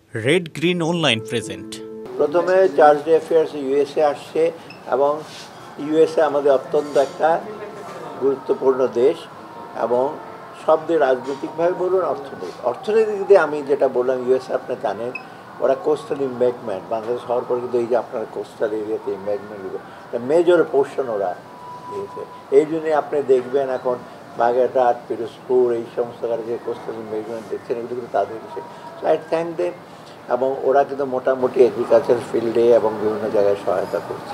Red green online present. প্রথমে charge affairs USA আসছে এবং ইউএসএ আমাদের অত্যন্ত একটা গুরুত্বপূর্ণ দেশ এবং সব দিয়ে রাজনৈতিকভাবে বলুন অর্থনৈতিক দিয়ে আমি যেটা বললাম ইউএসএ আপনি জানেন ওরা কোস্টাল ইম্প্যাক্টমেন্ট বাংলাদেশ হওয়ার পরে কিন্তু এই যে আপনার কোস্টাল এরিয়াতে ইম্প্যাক্টমেন্টগুলো মেজর পোর্শন ওরা দিয়েছে। এই জন্যে আপনি দেখবেন এখন বাগেরহাট পিরোজপুর এই সমস্ত যে কোস্টাল ইম্প্যাক্টমেন্ট দেখছেন এগুলো কিন্তু তাদের দেশে। সো আই থ্যাংক দেম এবং ওরা কিন্তু মোটামুটি এগ্রিকালচার ফিল্ডে এবং বিভিন্ন জায়গায় সহায়তা করছে।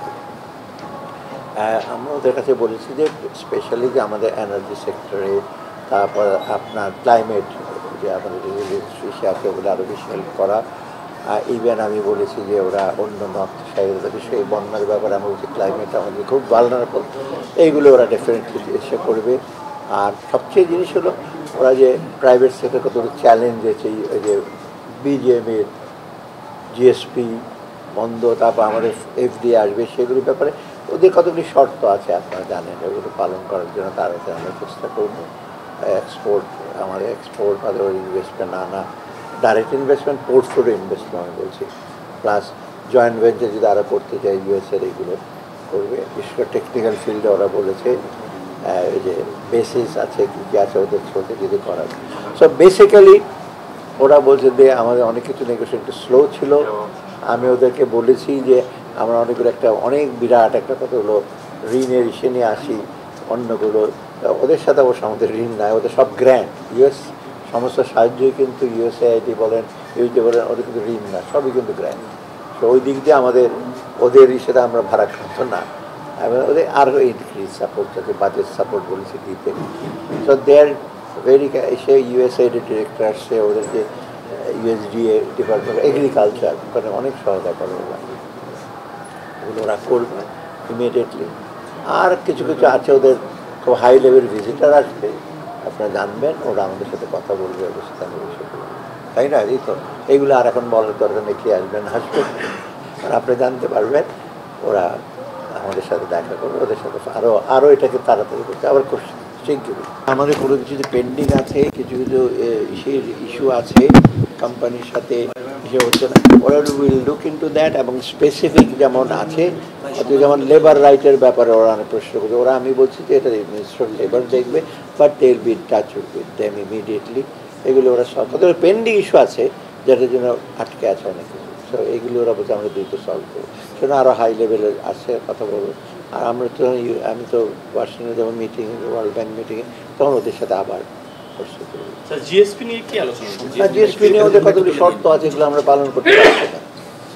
আমরা ওদের কাছে বলেছি যে স্পেশালি যে আমাদের এনার্জি সেক্টরে তারপর আপনার ক্লাইমেট যে আমাদের ইসে আছে ওগুলো আরও বেশি হেল্প করা। ইভেন আমি বলেছি যে ওরা অন্য নর্থ সাইডের বিষয়ে বন্যার ব্যাপারে আমরা বলছি ক্লাইমেট আমাদের খুব ভালনারেবল, এইগুলো ওরা ডেফিনেটলি এসে করবে। আর সবচেয়ে জিনিস হলো ওরা যে প্রাইভেট সেক্টর কতগুলো চ্যালেঞ্জ আছে এই যে বিজিএমের জিএসপি বন্ধ তারপর আমাদের এফডি আসবে সেগুলির ব্যাপারে ওদের কতগুলি শর্ত আছে আপনারা জানেন, ওগুলো পালন করার জন্য তার আমরা চেষ্টা করবো। আমাদের এক্সপোর্ট ওই ইনভেস্টমেন্ট আনা, ডাইরেক্ট ইনভেস্টমেন্ট পোর্টফোলিও ইনভেস্টমেন্ট আমি বলছি, প্লাস জয়েন্ট ভেঞ্চার যদি আরও করতে চাই ইউএসএর এইগুলো করবে। বিশেষ করে টেকনিক্যাল ফিল্ডে ওরা বলেছে এই যে বেসিস আছে কী কী আছে ওদের সাথে যদি করা। সো বেসিক্যালি ওরা বলছে যে আমাদের অনেক কিছু নেগোসিয়েশন একটু স্লো ছিল। আমি ওদেরকে বলেছি যে আমরা অনেকগুলো অনেক বিরাট একটা কথা হলো ঋণের ইসে নিয়ে আসি অন্যগুলো ওদের সাথে অবশ্য আমাদের ঋণ নাই, ওদের সব গ্র্যান্ড ইউএস সমস্ত সাহায্যই কিন্তু ইউএসএআইডি বলেন ইউজে বলেন ওদের কিন্তু ঋণ না, সবই কিন্তু গ্র্যান্ড। তো ওই দিক দিয়ে আমাদের ওদের ইসেটা আমরা ভাড়াক্রান্ত না এবং ওদের আরও ইনক্রিজ সাপোর্ট যাতে বাজেট সাপোর্ট বলেছে দিতে। So there very say USAID director আসছে, ওদেরকে ইউএসডিএ ডিপার্টমেন্ট এগ্রিকালচার ওখানে অনেক সহায়তা করে ওরা, ওগুলো ওরা করবে ইমিডিয়েটলি। আর কিছু কিছু আছে ওদের খুব হাই লেভেল ভিজিটার আসবে, আপনারা জানবেন ওরা আমাদের সাথে কথা বলবে ওদের সাথে আমি বিষয়গুলো, তাই না? এই তো এইগুলো আর এখন বলার দরকার নেই, কে আসবেন হাসবেন আর আপনি জানতে পারবেন ওরা আমাদের সাথে দেখা করবে, ওদের সাথে আরও এটাকে তাড়াতাড়ি করতে আবার শিগগিরই। আমাদের কোনো কিছু যে পেন্ডিং আছে কিছু কিছু ইস্যু আছে কোম্পানির সাথে ইসে হচ্ছে না, ওরা উইল লুক ইনটু দ্যাট এবং স্পেসিফিক যেমন আছে যেমন লেবার রাইটের ব্যাপারে ওরা অনেক প্রশ্ন করছে, ওরা আমি বলছি যে এটা মিনিস্টার অফ লেবার দেখবে but they will be in touch with them immediately. এগুলো ওরা সলভ কত পেন্ডিং ইস্যু আছে যেটার জন্য আটকে আছে অনেক কিছু, সো এগুলো ওরা বলছে আমরা দ্রুত সলভ করবো, সেটা আরও হাই লেভেলের আসে কথা বলবো। আর আমরা তো আমি তো ওয়াশিংটনে যেমন মিটিং ওয়ার্ল্ড ব্যাংক মিটিংয়ে তখন ওদের সাথে আবার জিএসপি নিয়ে কি আলোচনা? জিএসপি নিয়ে ওদের কতগুলি শর্ত আছে এগুলো আমরা পালন করতে পারছি না।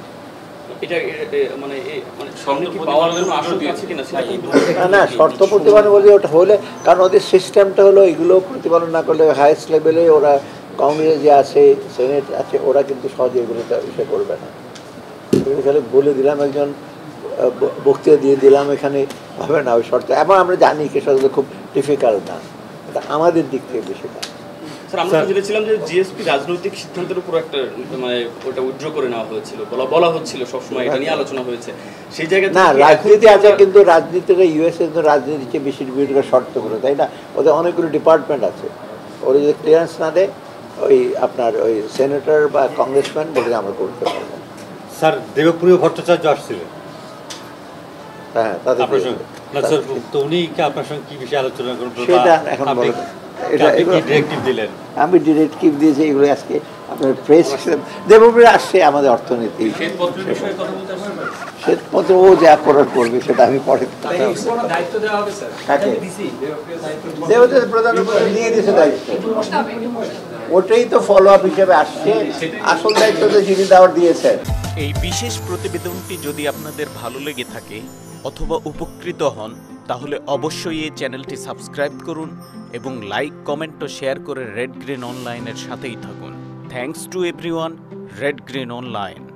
না শর্ত প্রতিপালন বলে ওটা হলে, কারণ ওদের সিস্টেমটা হলো এগুলো প্রতিপালন না করলে হাইয়েস্ট লেভেলে ওরা কংগ্রেস যে আছে সেনেট আছে ওরা কিন্তু সহজে এগুলো বিষয় করবে না। এখানে বলে দিলাম একজন বক্তৃতা দিয়ে দিলাম এখানে হবে না ওই শর্ত, এবং আমরা জানি কি শর্ত খুব ডিফিকাল্ট না, এটা আমাদের দিক থেকে বেশি না। স্যার আমরা জেনেছিলাম যে জিএসপি রাজনৈতিক সিদ্ধান্তের উপর একটা মানে ওটা উইথড্র করে নেওয়া হয়েছিল, বলা হচ্ছিল সবসময় এটা নিয়ে আলোচনা হয়েছে সেই জায়গায় না রাজনীতি আছে, কিন্তু রাজনীতিটা ইউএসএ রাজনীতিকে বেশি বিরোধী শর্তগুলো, তাই না? ওদের অনেকগুলো ডিপার্টমেন্ট আছে, ওরা যদি ক্লিয়ারেন্স না দেয় ওই আপনার ওই সেনেটর বা কংগ্রেসম্যান বলে আমরা করতে পারবো। স্যার দেবপ্রিয় ভট্টাচার্য আসছিলেন, হ্যাঁ তাদের উনি কি আপনার সঙ্গে কি বিষয়ে আলোচনা করবেন সেটা এখন দিলেন? আমি ডিরেক্টিভ দিয়েছি এগুলো আজকে আপনার প্রেস দেবপ্রিয় আসছে আমাদের অর্থনীতি শ্বেতপত্র ও যা করার করবে সেটা আমি পরে প্রধানমন্ত্রী নিয়ে দিয়েছে দায়িত্ব, ওটাই তো ফলো আপ হিসেবে আসছে, আসল দায়িত্ব তো যিনি দেওয়ার দিয়েছেন। এই বিশেষ প্রতিবেদনটি যদি আপনাদের ভালো লেগে থাকে অথবা উপকৃত হন তাহলে অবশ্যই এই চ্যানেলটি সাবস্ক্রাইব করুন এবং লাইক কমেন্ট ও শেয়ার করে রেড গ্রিন অনলাইনের সাথেই থাকুন। Thanks to everyone. Red green online.